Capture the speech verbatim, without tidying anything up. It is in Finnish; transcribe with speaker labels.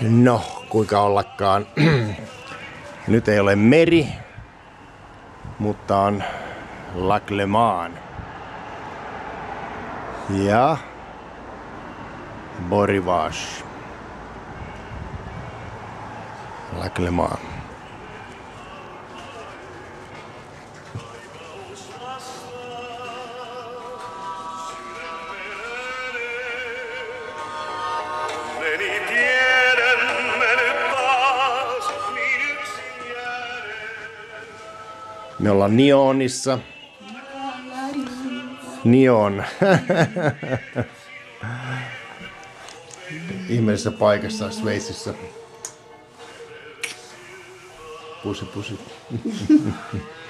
Speaker 1: No, kuinka ollakaan. Nyt ei ole meri, mutta on Lac Le Mans. Ja Beau Rivage. Lac Le Mans. Me ollaan Nyonissa. Nyon. Ihmeellisessä paikassa Sveitsissä. Pusi pusi.